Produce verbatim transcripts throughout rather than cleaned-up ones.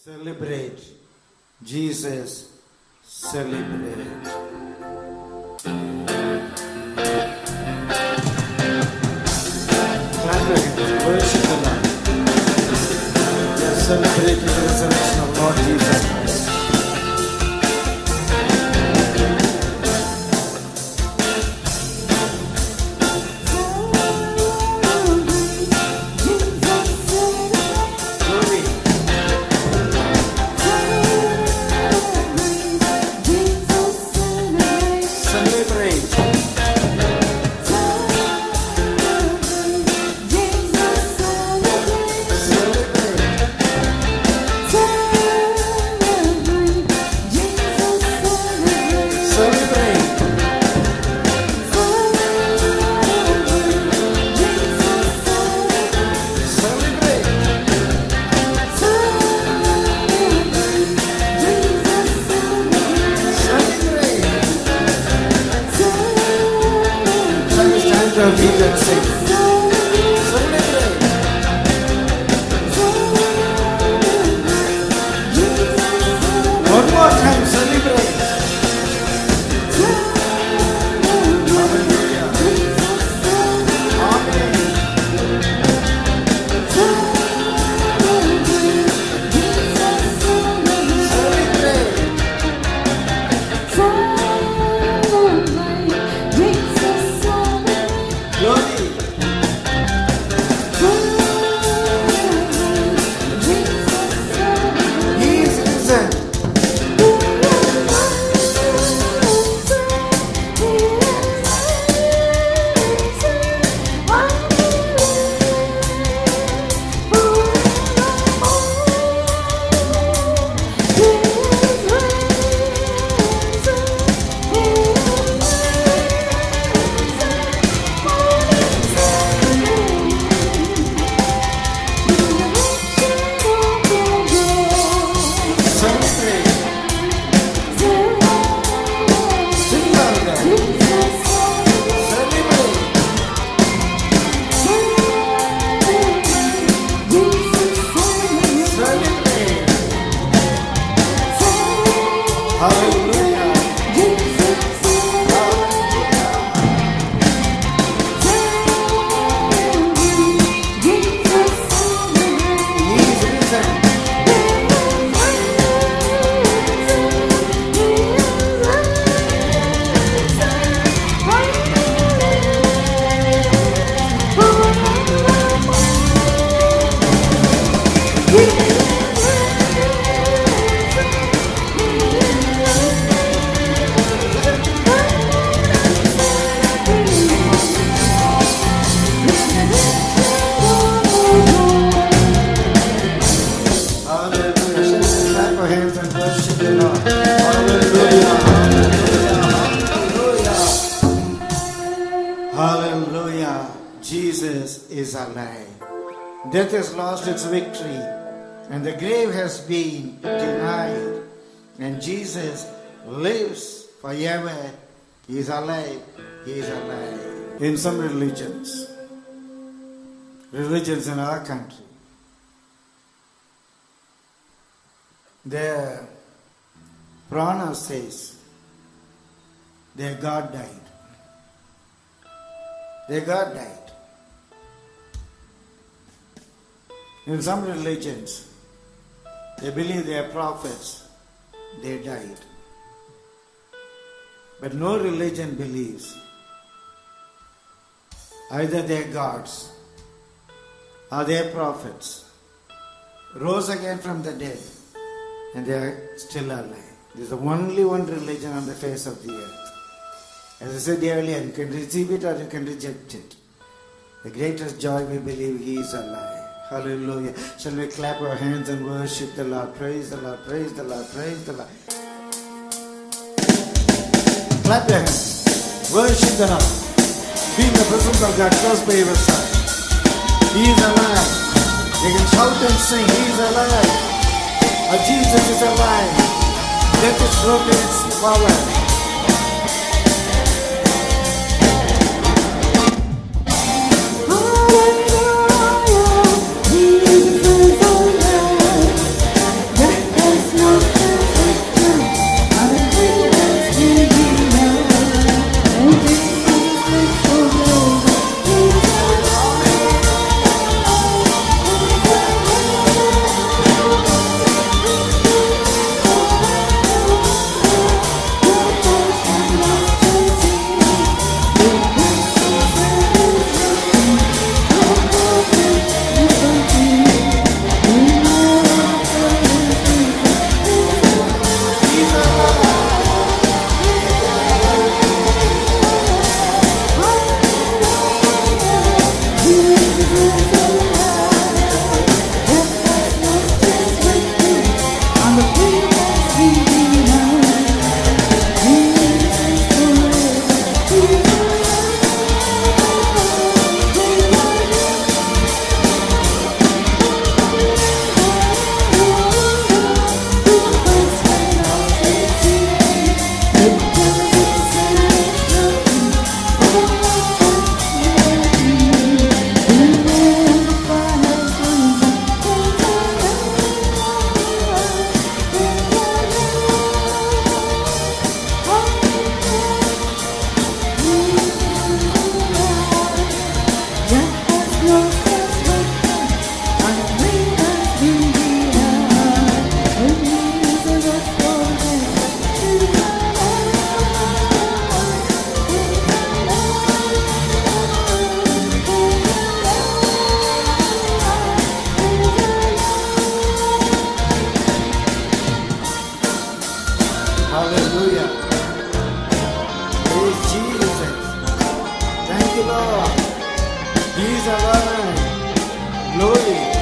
Celebrate. Jesus, celebrate. Clap your hands. Worship the Lord. We are celebrating the resurrection of Lord Jesus Christ. Death has lost its victory and the grave has been denied, and Jesus lives forever. He is alive. He is alive. In some religions, religions in our country, their prana says their God died. Their God died. In some religions, they believe they are prophets, they died. But no religion believes either their gods or their prophets rose again from the dead and they are still alive. This is the only one religion on the face of the earth. As I said earlier, you can receive it or you can reject it. The greatest joy we believe He is alive. Hallelujah. Shall we clap our hands and worship the Lord? Praise the Lord, praise the Lord, praise the Lord. Clap your hands. Worship the Lord. Be in the presence of God close by your side. He is alive. You can shout and sing. He is alive. Our Jesus is alive. Death is broken its power.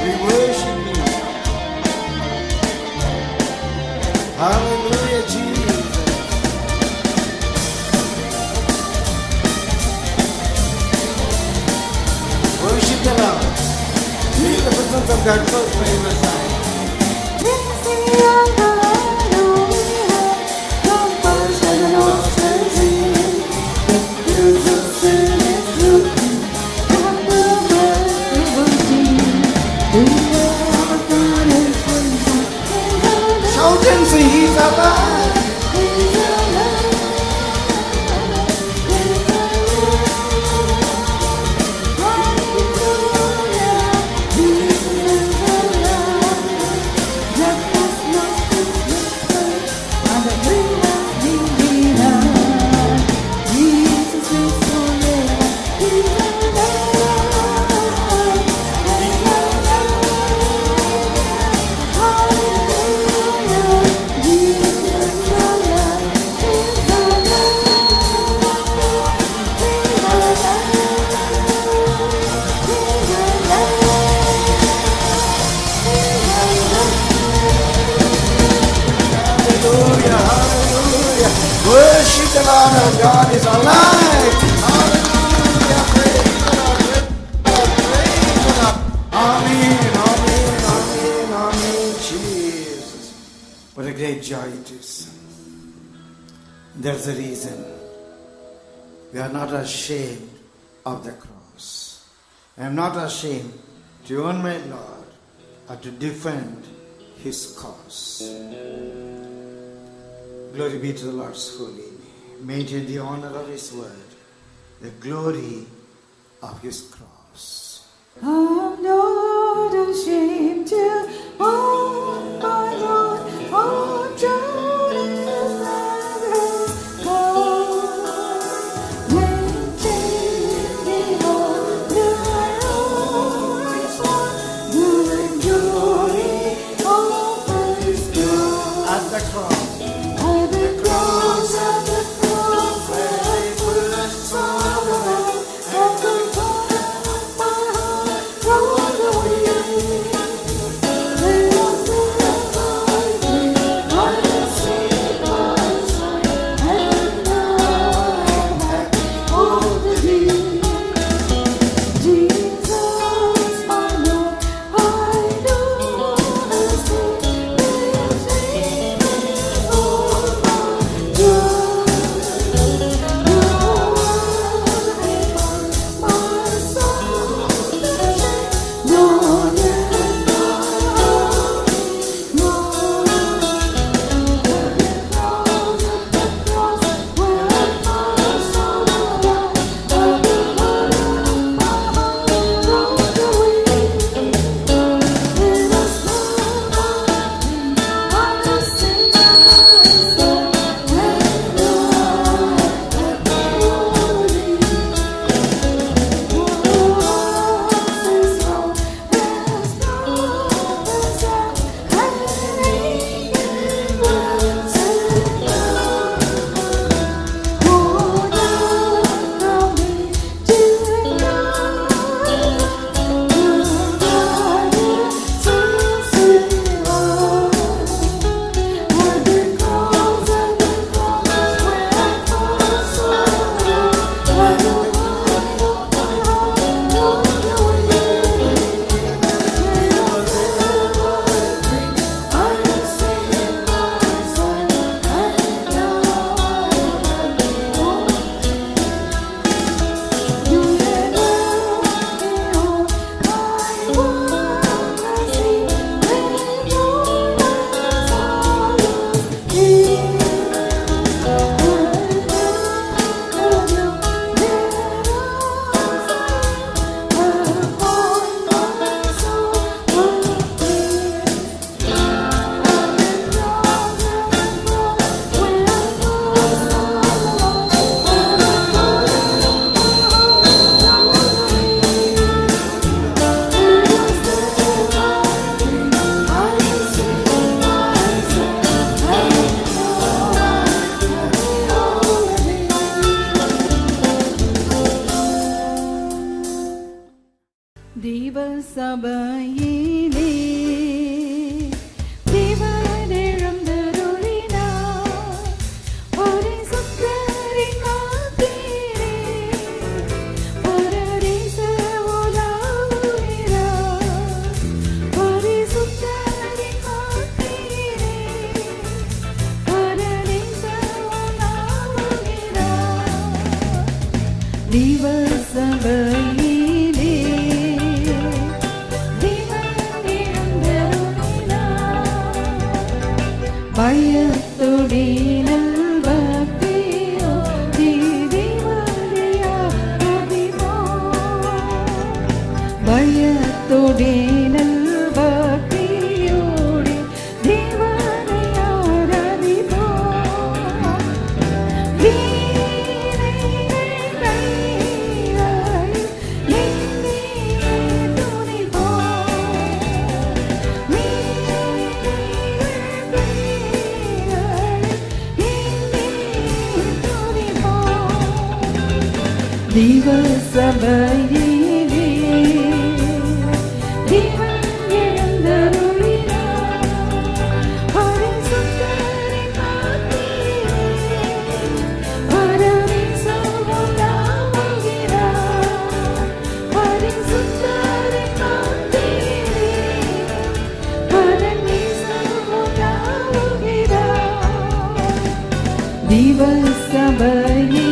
We worship you. Hallelujah, Jesus. Worship the Lord. Feel the presence of God close by your side. Shout and sing, He's alive. Worship the Lord, our God is alive. Hallelujah. Praise the Lord. Praise the Lord. Amen. Amen. Amen. Amen. Jesus. What a great joy it is. There's a reason. We are not ashamed of the cross. I am not ashamed to own my Lord or to defend His cause. Glory be to the Lord's holy name. Maintain the honor of His word, the glory of His cross. I'm not ashamed to own my Lord, or to defend His cause. Maintain the honor of His word, the glory of His cross. At the cross. பயத்துடே நல்பக்தியோ தேவனையா ரதிபோ பயத்துடே நல்பக்தியோடே தேவனையா ரதிபோ திவசபையிலே தேவன் எழுந்தருளினார் பரிசுத்தரின் மத்தியிலே பரமேசுவும் உலாவுகிறார் பரிசுத்தரின் மத்தியிலே பரமேசுவும் உலாவுகிறார் திவசபையிலே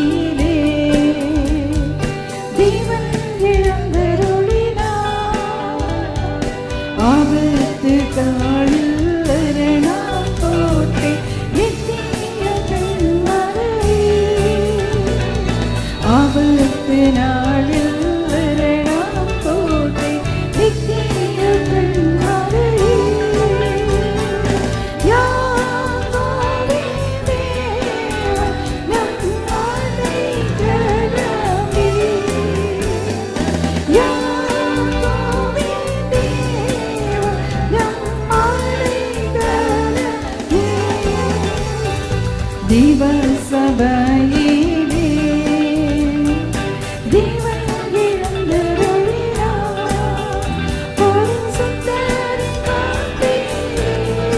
திவசபையிலே தேவன் எழுந்தருளினார் பரிசுத்தரின் மத்தியிலே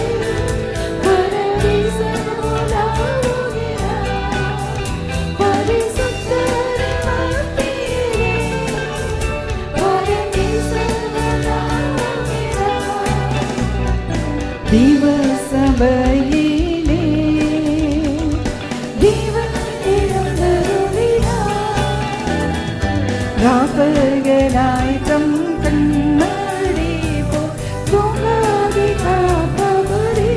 பரமேசுவும் உலாவுகிறார் பரிசுத்தரின் மத்தியிலே பரமேசுவும் உலாவுகிறார் திவசபையிலே ராப்பகலாய் தம் கண்மணி போல் தூங்காது காப்பவரே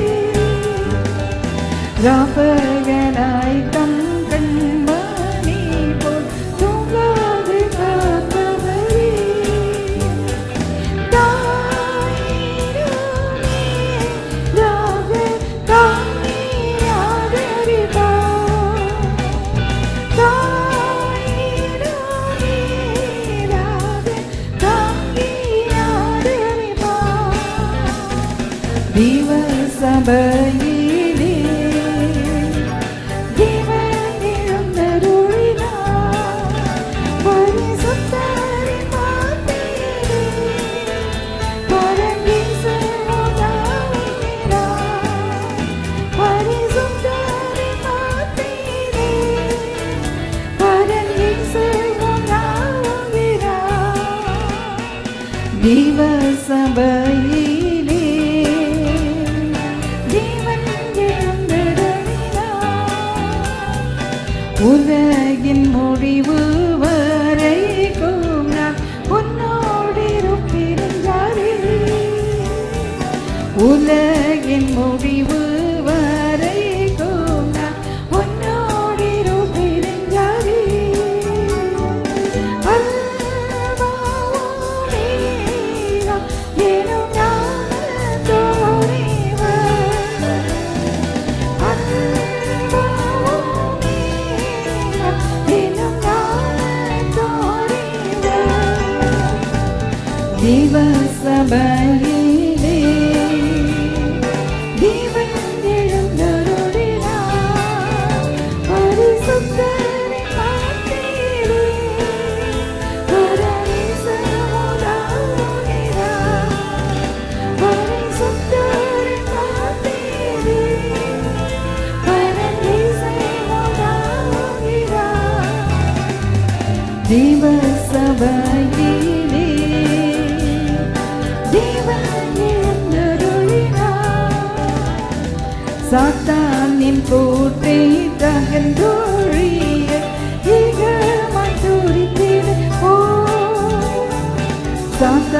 ராப்பகலாய் தம் கண்மணி போல் தூங்காது காப்பவரே தாயிரமே ராக தாயிராதரிபா திவசபையிலே தேவன் எழுந்தருளினார் பரிசுத்தரின் மத்தியிலே பரமேசுவும் உலாவுகிறார் பரிசுத்தரின் மத்தியிலே பரமேசுவும் உலாவுகிறார் திவசபையிலே உலகின் முடிவு வரைக்கும் நான் உன்னோடிருப்பிருந்தாரே உலகின் முடிவு வரைக்கும் நான் உன்னோடிருப்பிருந்தாரே அல்வாவோடேரா எனும் ஞானத்தோடேவர் திவசபையிலே தேவன் எழுந்தருளினார் பரிசுத்தரின் மத்தியிலே பரமேசுவும் உலாவுகிறார் பரிசுத்தரின் மத்தியிலே பரமேசுவும் உலாவுகிறார் திவசபையிலே சாத்தானின் கூட்டை தகர்ந்தொழிய இகழ்மாய் துதித்திட ஓ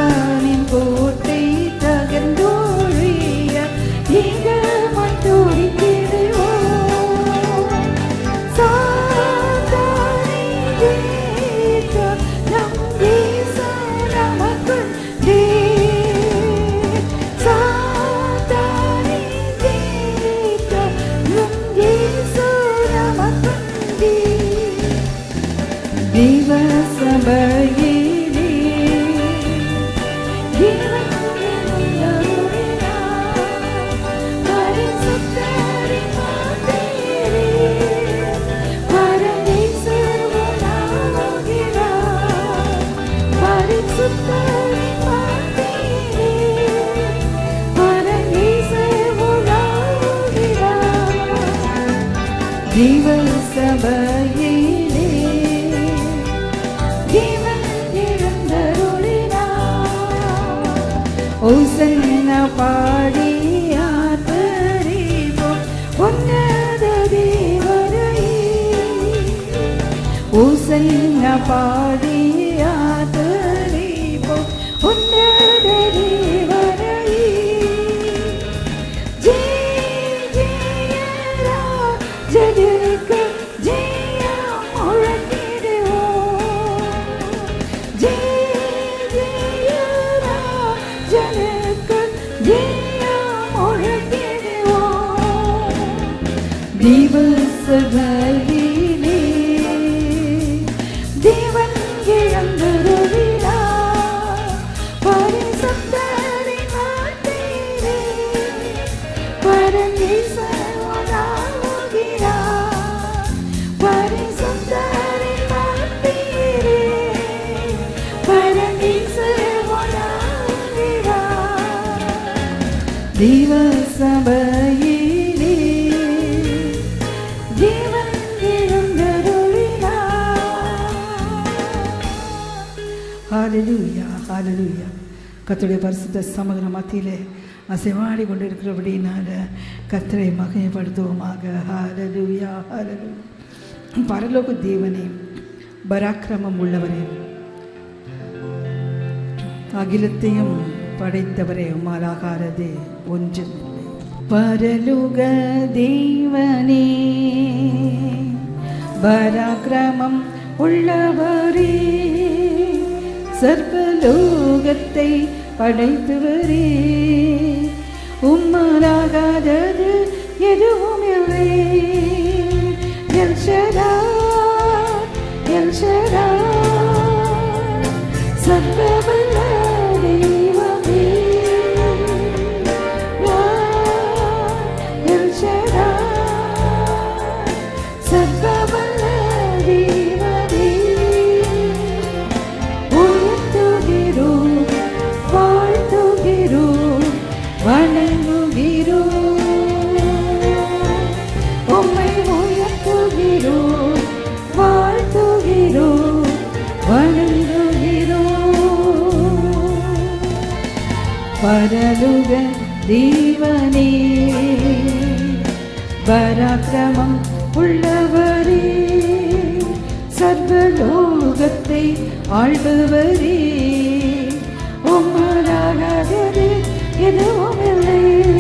சாத்தானின் கூட்டை தகர்ந்தொழிய இகழ்மாய் துதித்திட ஜீவ சபையிலே ஜீவன் எழுந்தருளினார். ஓசன்னா பாடி ஆர்ப்பரிப்போம் உன்னத தேவனை. ஓசன்னா பாடி ஆர்ப்பரிப்போம் உன்னத தேவனை. ஜெய ஜெய ராஜனுக்கு ஜெயம் முழங்கிடுவோம். ஜெய ஜெய ராஜனுக்கு ஜெயம் முழங்கிடுவோம். தேவ சபையிலே தேவன் எழுந்தருளினார். பரிசுத்தரின் வார்த்தையிலே பரமேஸ்வரன் உலாவுகிறார். பரிசுத்தரின் வார்த்தையிலே பரமேஸ்வரன் உலாவுகிறார். தேவ சபையிலே தேவன் எழுந்தருளினார். ஹalleluya ஹalleluya. கர்த்தருடைய பரிசுத்த சமூக மத்தியிலே அசைவாடி கொண்டிருக்கிறபடினால கர்த்தரை மகிமைப்படுத்துவோமாக. ஹalleluya ஹalleluya. பரலோக தேவனே, பராக்கிரமம் உள்ளவரே, அகிலத்தையும் படைத்தவரே, உம்மாலாகாரதே ஒன்றுமில்லை. பரலோக தேவனே, பராக்கிரமம் உள்ளவரே, சர்வலோகத்தை படைத்தவரே, உம்மாலாகாதது எதுவுமில்லை. எல் ஷடாய், எல் ஷடாய், சர்வவல்ல தெய்வமே. எல் ஷடாய், சர்வவல்ல தெய்வமே. உயர்த்துகிறோம், வாழ்த்துகிறோம், வணங்குகிறோம். உம்மை உயர்த்துகிறோம், வாழ்த்துகிறோம், வணங்குகிறோம். பரலோக தேவனே, பராக்கிரமம் உள்ளவரே, சர்வலோகத்தை ஆள்பவரே, உம்மாலாகாதது எதுவுமில்லை.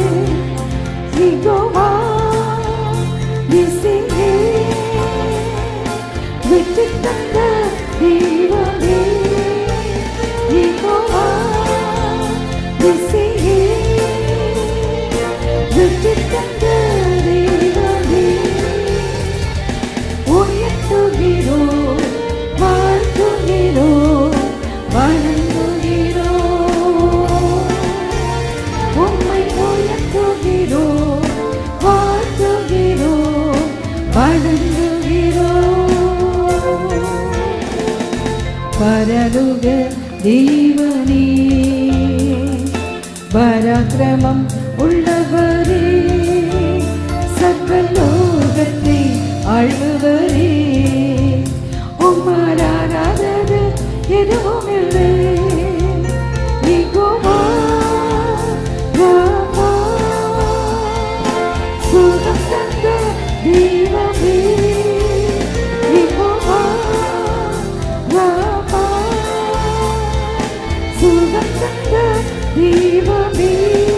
யெகோவா மசிஹி, விட்டு தந்த தெய்வமே. யெகோவா மசிஹி, விட்டு தந்த தெய்வமே. உயர்த்துகிறோம், வாழ்த்துகிறோம், வணங்குகிறோம். உம்மை உயர்த்துகிறோம், வாழ்த்துகிறோம், வணங்குகிறோம். பரலோக தேவனே, பராக்கிரமம் உள்ளவரே, சர்வலோகத்தை ஆள்பவரே, உம்மாலாகாதது எதுவுமில்லை. யெகோவா ராமா, சுகம் தந்த தெய்வமே. யெகோவா ராமா, சுகம் தந்த தெய்வமே.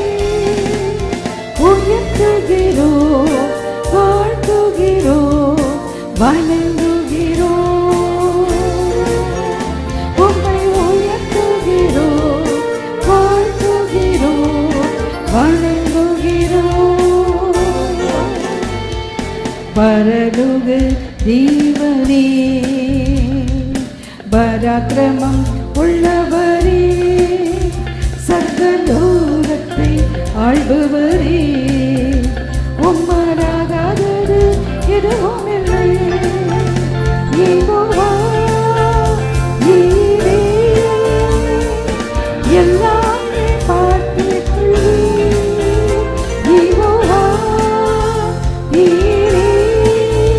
உயர்த்துகிறோம், வாழ்த்துகிறோம், வணங்குகிறோம். உம்மை உயர்த்துகிறோம், வாழ்த்துகிறோம், வணங்குகிறோம். பரலோக தேவனே, பராக்கிரமம் உள்ளவரே, சர்வலோகத்தை ஆள்பவரே, உம்மாலாகாதது எதுவுமில்லை. யெகோவா நீரே, எல்லாமே பார்த்திருக்கிறீர். யெகோவா நீரே,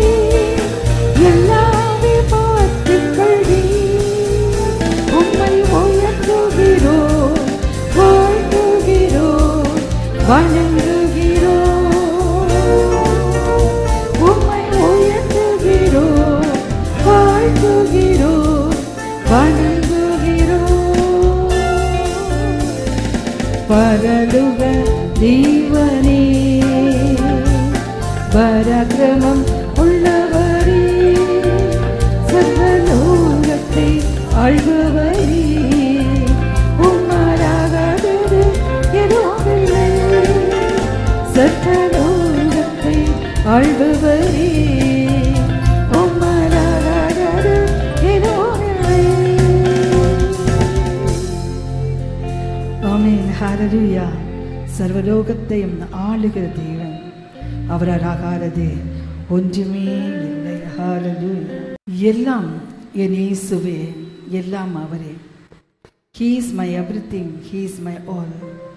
பராக்கிரமம் உள்ளவரே, சர்வலோகத்தை ஆள்பவரே, உம்மாலாகாதது எதுவுமில்லை. சர்வலோகத்தை ஆள்பவரே, உம்மாலாகாதது எதுவுமில்லை. ஆமென். ஹல்லேலூயா. சர்வலோகத்தையும் ஆளுகிற தேவன், அவரால் ஆகாதது ஒன்றுமே இல்லை. ஹல்லேலூயா. எல்லாம் என் இயேசுவே, எல்லாம் அவரே. He is my everything, He is my all.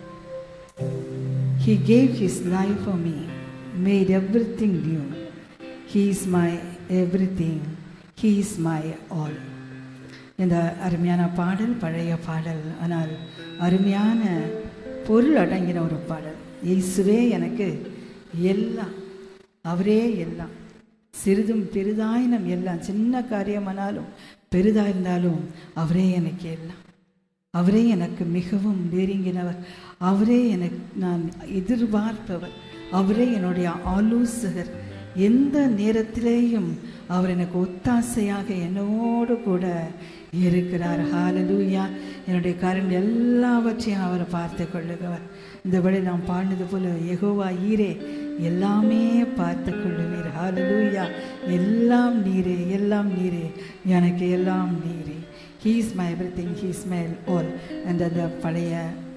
He gave His life for me, made everything new. He is my everything, He is my all. இந்த அருமையான பாடல் பழைய பாடல், ஆனால் அருமையான பொருள் அடங்கின ஒரு பாடல். இயேசுவே எனக்கு எல்லாம், அவரே எல்லாம். சிறிதும் பெரிதாயினம் எல்லாம், சின்ன காரியமானாலும் பெரிதாயிருந்தாலும் அவரே எனக்கு எல்லாம். அவரே எனக்கு மிகவும் நெருங்கினவர், அவரே எனக்கு நான் எதிர்பார்ப்பவர், அவரே என்னுடைய ஆலோசகர். எந்த நேரத்திலேயும் அவர் எனக்கு ஒத்தாசையாக என்னோடு கூட இருக்கிறார். ஹல்லேலூயா. என்னுடைய காரியங்கள் எல்லாவற்றையும் அவர் பார்த்து கொள்ளுகிறவர். இந்த வழி நாம் பாடினது போல, யெகோவா ஈரே, எல்லாமே பார்த்து கொள்ளுவீர். ஹல்லேலூயா. எல்லாம் நீரே, எல்லாம் நீரே, எனக்கு எல்லாம் நீரே. He is my everything, He is my all. அந்த அந்த பழைய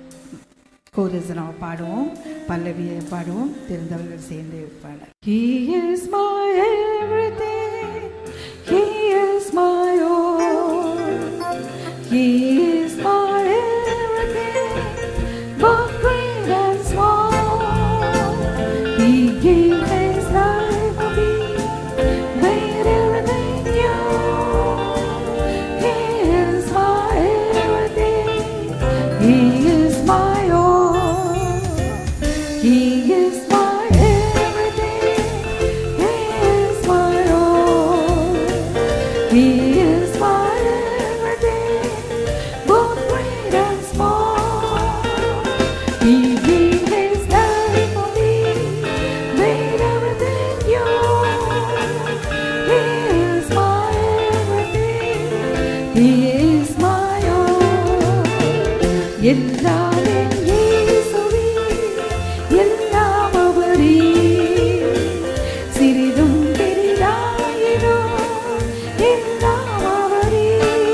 கோரஸ் நாம் பாடுவோம், பல்லவியை பாடுவோம், தெரிந்தவர்கள் சேர்ந்து பாட. He is my everything, He is my all. He is my everything, both great and small. He gave His life for me, made everything new. He is my everything, He is my all. He is my everything, He is my all. He is my everything, both great and small. He gave His life for me, made everything new. He is my everything, He is my all. எல்லாம் என் இயேசுவே, எல்லாம் அவரே, சிறிதும் பெரிதாயினும் எல்லாம் அவரே.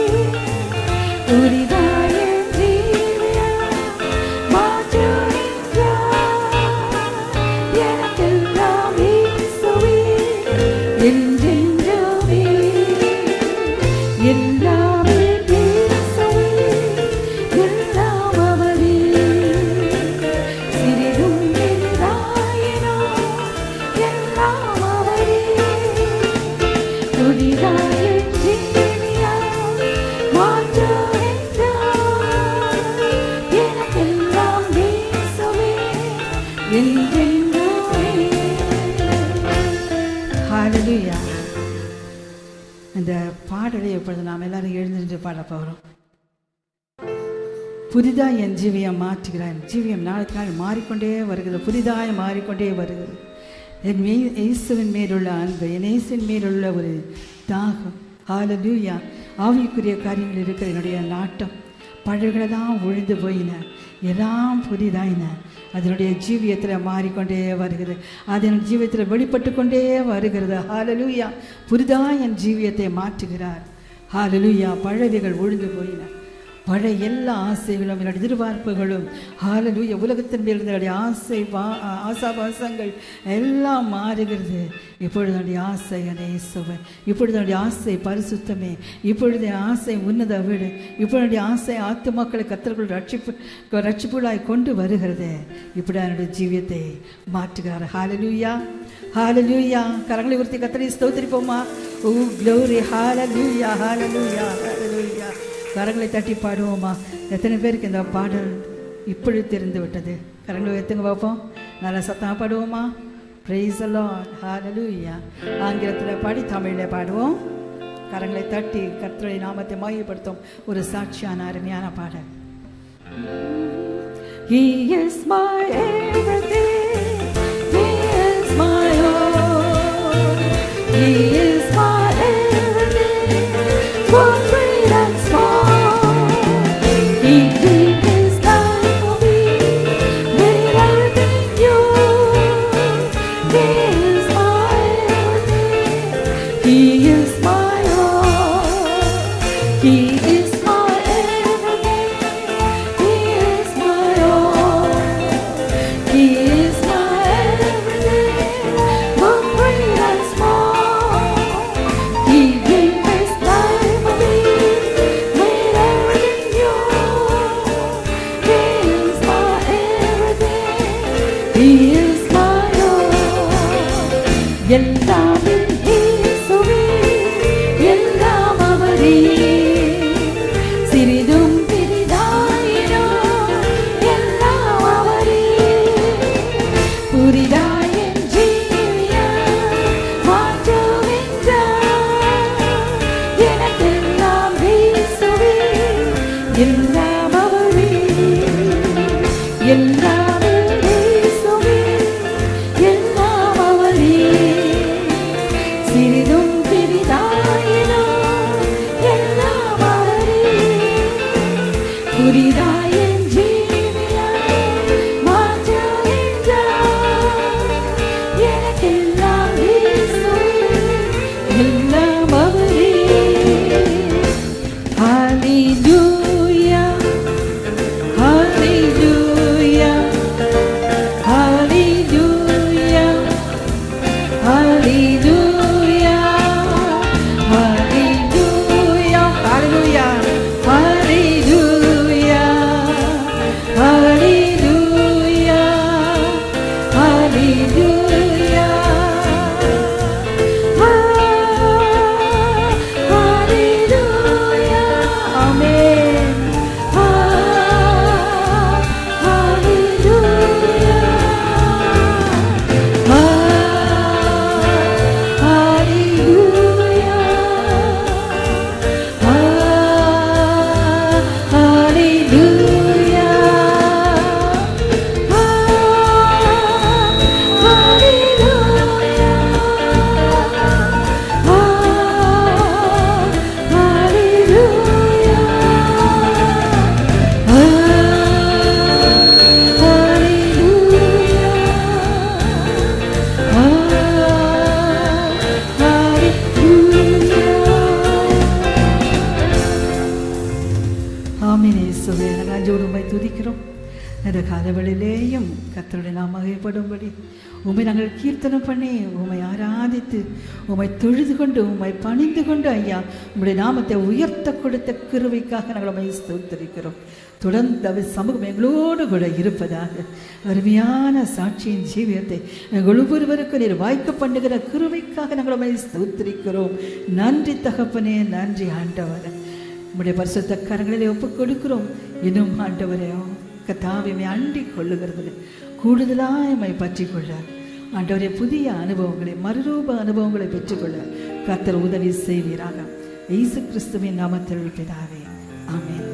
புதிதாய் என் ஜீவியம் மாற்றுகின்றார், எனக்கெல்லாம் இயேசுவே, என்றென்றுமே. எல்லாம் என் இயேசுவே, எல்லாம் அவரே, சிறிதும் பெரிதாயினும் எல்லாம் அவரே. புதிதாய் என் ஜீவியம் மாற்றுகின்றார், எனக்கெல்லாம் இயேசுவே, என்றென்றுமே. ஹல்லேலூயா. இந்த பாடலை இப்பொழுது நாம் எல்லாரும் எழுந்திருந்து பாட போகிறோம். புதிதாய் என் ஜீவியம் மாற்றுகிறான். ஜீவியம் நாளுக்கு நாள் மாறிக்கொண்டே வருகிறது, புதிதாய் மாறிக்கொண்டே வருகிறது. என் மே இயேசுவின் மேலுள்ள அன்பு, என் இயேசுவின் மேலுள்ள ஒரு தாகம். ஹல்லேலூயா. ஆவிக்குரிய காரியங்கள் இருக்கிற என்னுடைய நாட்டம், பழையகளெல்லாம் ஒழிந்து போயின, எல்லாம் புதிதாயின. அதனுடைய ஜீவியத்தில் மாறிக்கொண்டே வருகிறது, அது என் ஜீவியத்தில் வெளிப்பட்டு கொண்டே வருகிறது. ஹல்லேலூயா. புதிதாய் என் ஜீவியத்தை மாற்றுகிறார். ஹல்லேலூயா. பழையவைகள் ஒழிந்து போயின, பழைய எல்லா ஆசைகளும் என்னுடைய எதிர்பார்ப்புகளும், ஹல்லேலூயா, உலகத்தின் மேல் என்னுடைய ஆசை ஆசாபாசங்கள் எல்லாம் மாறுகிறது. இப்பொழுது என்னுடைய ஆசை என்னை இயேசுவே, இப்பொழுது என்னுடைய ஆசை பரிசுத்தமே, இப்பொழுது என் ஆசை உன்னத வீடு, இப்பொழுது ஆசை ஆத்துமாக்களை கர்த்தருக்குள் ரட்சிப்பு ரட்சிப்புகளாய் கொண்டு வருகிறது. இப்படி என்னுடைய ஜீவியத்தை மாற்றுகிறார். ஹல்லேலூயா. ஹல்லேலூயா. கரங்களை உயர்த்தி கர்த்தரை ஸ்தோத்திரிப்போமா. ஓ க்ளோரி. ஹல்லேலூயா. ஹல்லேலூயா. ஹல்லேலூயா. கரங்களை தட்டி பாடுவோமா. எத்தனை பேருக்கு இந்த பாடல் இப்பொழுது தெரிந்து விட்டது? கரங்களை உயர்த்துங்க பார்ப்போம். நல்லா சத்தமாக பாடுவோமா. Praise the Lord. Hallelujah. ஆங்கிலத்தில் பாடி தமிழில் பாடுவோம். கரங்களை தட்டி கர்த்தருடைய நாமத்தை மகிமைப்படுத்தும் ஒரு சாட்சியான அருமையான பாடல். He is my everything, He is my all. He is my everything, both great and small. He gave His life for me, made everything new. He is my everything, He is my all. He is my everything, He is my all. He is my everything, both great and small. He gave His life for me, made everything new. He is my everything, He is my all. எல்லாமே இயேசுவே, எல்லாம் அவரே. சிறிதும் பெரிதாயினோ எல்லாம் அவரே. புதிதாய் என் ஜீவியம் மாற்றுகின்றார். எனக்கெல்லாம் இயேசுவே, எல்லாம் அவரே. எல்லாமே இயேசுவே, எல்லாம் அவரே. சிறிதும் பெரிதாயினோ எல்லாம் அவரே. புதிதாய் என் ஜீவியம் மாற்றுகின்றார். எனக்கெல்லாம் இயேசுவே, எல்லாம் அவரே. Hallelujah, hallelujah, hallelujah, hallelujah, hallelujah, hallelujah, hallelujah, hallelujah, hallelujah, hallelujah, amen. Hallelujah, hallelujah, ஆமென். இயேசுவே, நன்றியோடு உம்மை துதிக்கிறோம். இந்த காலவெளியிலேயும் கர்த்தருடைய நாமம் மகிமைப்படும்படி உம்மை நாங்கள் கீர்த்தனம் பண்ணி உம்மை ஆராதித்து உம்மை தொழுது கொண்டு உம்மை பணிந்து கொண்டு ஐயா உம்முடைய நாமத்தை உயர்த்த கொடுத்த கிருபைக்காக நாங்கள் உம்மை ஸ்தோத்திரிக்கிறோம். தொடர்ந்து அவர் சமூகம் எங்களோடு கூட இருப்பதாக அருமையான சாட்சியின் ஜீவியத்தை எங்கள் ஒவ்வொருவருக்கும் நீர் வாய்க்க பண்ணுகிற கிருபைக்காக நாங்கள் உம்மை ஸ்தோத்திரிக்கிறோம். நன்றி தகப்பனே, நன்றி ஆண்டவரே. உம்முடைய பரிசுத்த கரங்களிலே ஒப்புக் கொடுக்கிறோம். இன்னும் ஆண்டவரே கர்த்தாவே அண்டிக் கொள்ளுகிறது கூடுதலாய் உம்மை பற்றி கொள்ள ஆண்டவரே புதிய அனுபவங்களை மறுரூப அனுபவங்களை பெற்றுக்கொள்ள கர்த்தர் உதவி செய்வீராக. இயேசு கிறிஸ்துவின் நாமத்தில் பிதாவே, ஆமென்.